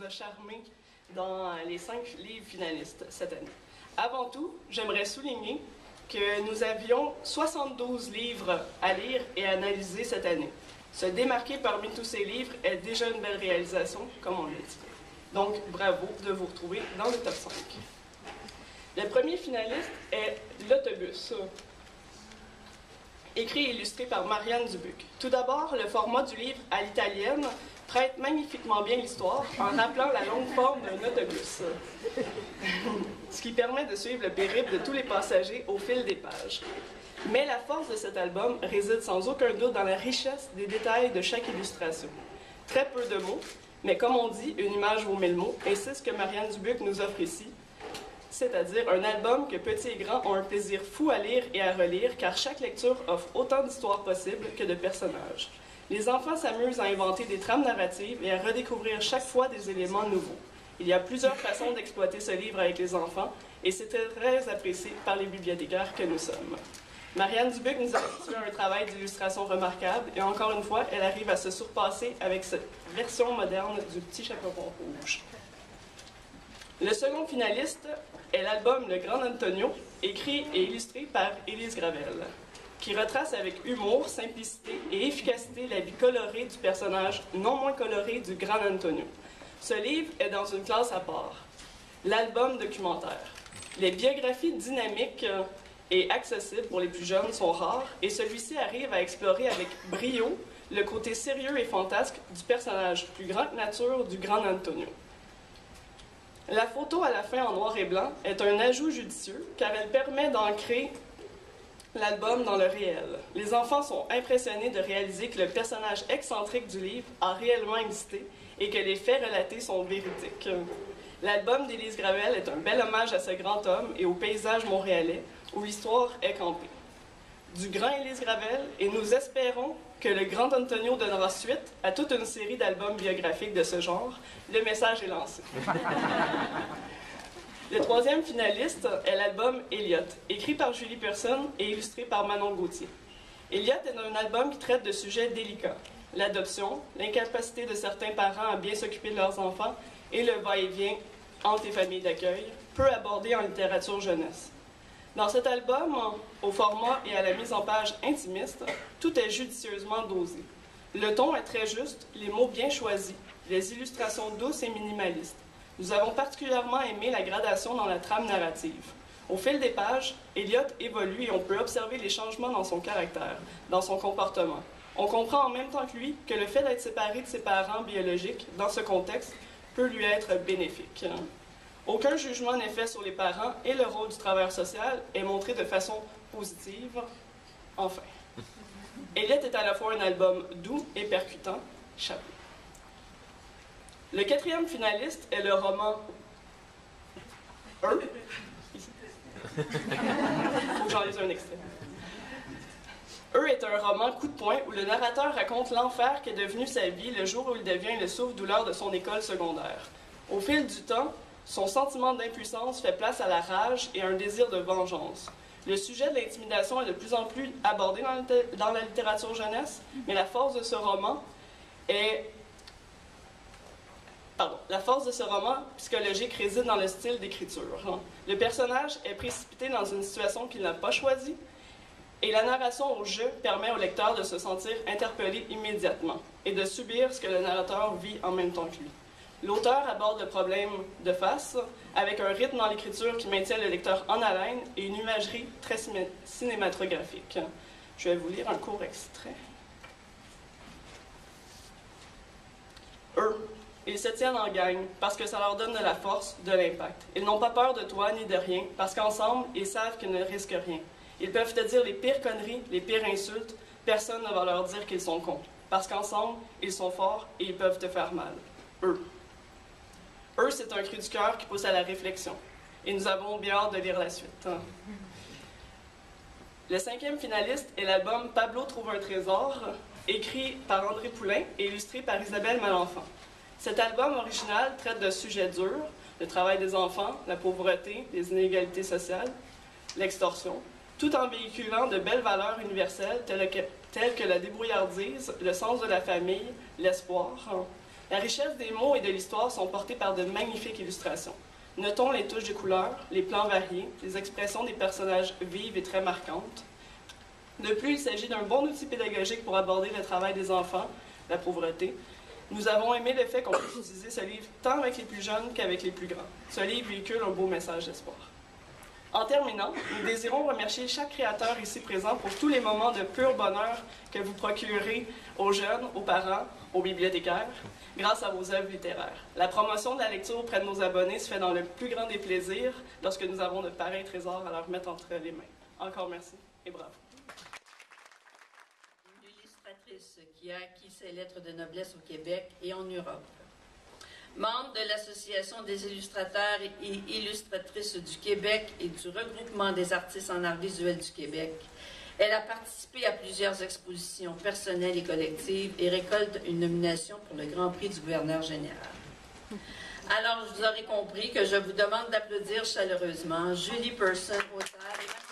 a charmés dans les 5 livres finalistes cette année. Avant tout, j'aimerais souligner que nous avions 72 livres à lire et à analyser cette année. Se démarquer parmi tous ces livres est déjà une belle réalisation, comme on l'a dit. Donc, bravo de vous retrouver dans le top 5. Le premier finaliste est L'autobus, écrit et illustré par Marianne Dubuc. Tout d'abord, le format du livre à l'italienne traite magnifiquement bien l'histoire en rappelant la longue forme d'un autobus, ce qui permet de suivre le périple de tous les passagers au fil des pages. Mais la force de cet album réside sans aucun doute dans la richesse des détails de chaque illustration. Très peu de mots, mais comme on dit, une image vaut 1000 mots, et c'est ce que Marianne Dubuc nous offre ici, c'est-à-dire un album que petits et grands ont un plaisir fou à lire et à relire, car chaque lecture offre autant d'histoires possibles que de personnages. Les enfants s'amusent à inventer des trames narratives et à redécouvrir chaque fois des éléments nouveaux. Il y a plusieurs façons d'exploiter ce livre avec les enfants, et c'est très apprécié par les bibliothécaires que nous sommes. Marianne Dubuc nous a habitué à un travail d'illustration remarquable, et encore une fois, elle arrive à se surpasser avec cette version moderne du Petit Chaperon Rouge. Le second finaliste est l'album Le Grand Antonio, écrit et illustré par Élise Gravel, qui retrace avec humour, simplicité et efficacité la vie colorée du personnage non moins coloré du Grand Antonio. Ce livre est dans une classe à part, l'album documentaire. Les biographies dynamiques et accessibles pour les plus jeunes sont rares, et celui-ci arrive à explorer avec brio le côté sérieux et fantasque du personnage plus grand que nature du Grand Antonio. La photo à la fin en noir et blanc est un ajout judicieux car elle permet d'ancrer l'album dans le réel. Les enfants sont impressionnés de réaliser que le personnage excentrique du livre a réellement existé et que les faits relatés sont véridiques. L'album d'Élise Gravel est un bel hommage à ce grand homme et au paysage montréalais où l'histoire est campée. Du grand Élise Gravel, et nous espérons que le Grand Antonio donnera suite à toute une série d'albums biographiques de ce genre. Le message est lancé. Le troisième finaliste est l'album Elliot, écrit par Julie Person et illustré par Manon Gauthier. Elliot est un album qui traite de sujets délicats. L'adoption, l'incapacité de certains parents à bien s'occuper de leurs enfants et le va-et-vient entre les familles d'accueil, peu abordé en littérature jeunesse. Dans cet album, au format et à la mise en page intimiste, tout est judicieusement dosé. Le ton est très juste, les mots bien choisis, les illustrations douces et minimalistes. Nous avons particulièrement aimé la gradation dans la trame narrative. Au fil des pages, Elliot évolue et on peut observer les changements dans son caractère, dans son comportement. On comprend en même temps que lui que le fait d'être séparé de ses parents biologiques, dans ce contexte, peut lui être bénéfique. Aucun jugement n'est fait sur les parents et le rôle du travailleur social est montré de façon positive. Enfin, Elliot est à la fois un album doux et percutant. Chapeau. Le quatrième finaliste est le roman Faut que j'en lise un extrait. Est un roman coup de poing où le narrateur raconte l'enfer qu'est devenu sa vie le jour où il devient le souffle-douleur de son école secondaire. Au fil du temps, son sentiment d'impuissance fait place à la rage et à un désir de vengeance. Le sujet de l'intimidation est de plus en plus abordé dans la littérature jeunesse, mais la force de ce roman psychologique réside dans le style d'écriture. Le personnage est précipité dans une situation qu'il n'a pas choisie, et la narration au jeu permet au lecteur de se sentir interpellé immédiatement et de subir ce que le narrateur vit en même temps que lui. L'auteur aborde le problème de face, avec un rythme dans l'écriture qui maintient le lecteur en haleine et une imagerie très cinématographique. Je vais vous lire un court extrait. Ils se tiennent en gang parce que ça leur donne de la force, de l'impact. Ils n'ont pas peur de toi ni de rien parce qu'ensemble, ils savent qu'ils ne risquent rien. Ils peuvent te dire les pires conneries, les pires insultes. Personne ne va leur dire qu'ils sont cons. Parce qu'ensemble, ils sont forts et ils peuvent te faire mal. C'est un cri du cœur qui pousse à la réflexion. Et nous avons bien hâte de lire la suite. Le cinquième finaliste est l'album Pablo trouve un trésor, écrit par André Poulain et illustré par Isabelle Malenfant. Cet album original traite de sujets durs, le travail des enfants, la pauvreté, les inégalités sociales, l'extorsion, tout en véhiculant de belles valeurs universelles telles que la débrouillardise, le sens de la famille, l'espoir. La richesse des mots et de l'histoire sont portés par de magnifiques illustrations. Notons les touches de couleurs, les plans variés, les expressions des personnages vives et très marquantes. De plus, il s'agit d'un bon outil pédagogique pour aborder le travail des enfants, la pauvreté. Nous avons aimé le fait qu'on puisse utiliser ce livre tant avec les plus jeunes qu'avec les plus grands. Ce livre véhicule un beau message d'espoir. En terminant, nous désirons remercier chaque créateur ici présent pour tous les moments de pur bonheur que vous procurez aux jeunes, aux parents, aux bibliothécaires, grâce à vos œuvres littéraires. La promotion de la lecture auprès de nos abonnés se fait dans le plus grand des plaisirs lorsque nous avons de pareils trésors à leur mettre entre les mains. Encore merci et bravo. Une illustratrice qui a acquis ses lettres de noblesse au Québec et en Europe. Membre de l'Association des illustrateurs et illustratrices du Québec et du Regroupement des artistes en art visuel du Québec, elle a participé à plusieurs expositions personnelles et collectives et récolte une nomination pour le Grand Prix du gouverneur général. Alors, vous aurez compris que je vous demande d'applaudir chaleureusement Julie Person, auteure et